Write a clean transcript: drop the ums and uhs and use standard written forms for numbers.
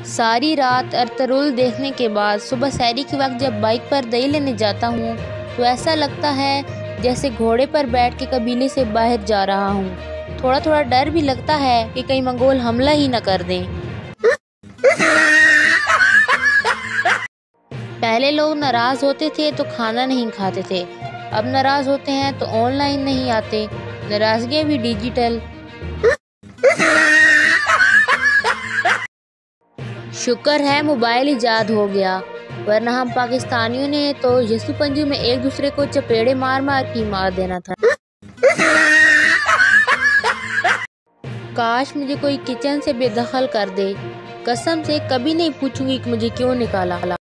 सारी रात अर्तुरुल देखने के बाद सुबह सैरी के वक्त जब बाइक पर दही लेने जाता हूँ तो ऐसा लगता है जैसे घोड़े पर बैठ के कबीले से बाहर जा रहा हूँ। थोड़ा थोड़ा डर भी लगता है कि कहीं मंगोल हमला ही न कर दें। पहले लोग नाराज होते थे तो खाना नहीं खाते थे, अब नाराज होते हैं तो ऑनलाइन नहीं आते, नाराजगी भी डिजिटल। शुक्र है मोबाइल इजाद हो गया, वरना हम पाकिस्तानियों ने तो यसु पंजू में एक दूसरे को चपेड़े मार मार के मार देना था। काश मुझे कोई किचन से बेदखल कर दे, कसम से कभी नहीं पूछूंगी कि मुझे क्यों निकाला।